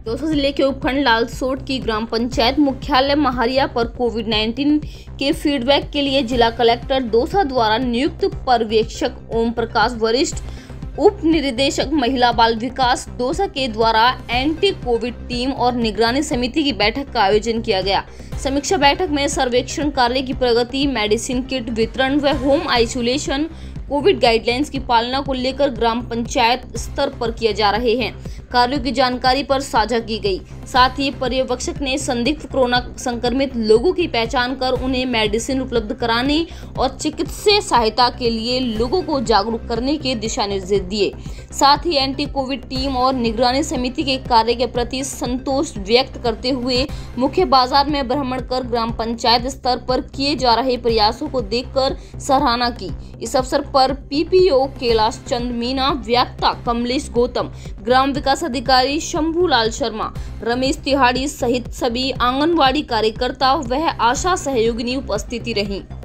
दौसा जिले के उपखंड लालसोट की ग्राम पंचायत मुख्यालय महारिया पर कोविड-19 के फीडबैक के लिए जिला कलेक्टर दौसा द्वारा नियुक्त पर्यवेक्षक ओम प्रकाश, वरिष्ठ उप निदेशक महिला बाल विकास दौसा के द्वारा एंटी कोविड टीम और निगरानी समिति की बैठक का आयोजन किया गया। समीक्षा बैठक में सर्वेक्षण कार्य की प्रगति, मेडिसिन किट वितरण व होम आइसोलेशन, कोविड गाइडलाइंस की पालना को लेकर ग्राम पंचायत स्तर पर किए जा रहे हैं कार्यों की जानकारी पर साझा की गई। साथ ही पर्यवेक्षक ने संदिग्ध कोरोना संक्रमित लोगों की पहचान कर उन्हें मेडिसिन उपलब्ध कराने और चिकित्सीय सहायता के लिए लोगों को जागरूक करने के दिशा निर्देश दिए। साथ ही एंटी कोविड टीम और निगरानी समिति के कार्य के प्रति संतोष व्यक्त करते हुए मुख्य बाजार में भ्रमण कर ग्राम पंचायत स्तर पर किए जा रहे प्रयासों को देखकर सराहना की। इस अवसर पर पीपीओ कैलाश चंद मीना, व्याख्ता कमलेश गौतम, ग्राम विकास अधिकारी शंभू लाल शर्मा, रमेश तिहाड़ी सहित सभी आंगनवाड़ी कार्यकर्ता व आशा सहयोगिनी उपस्थिति रहीं।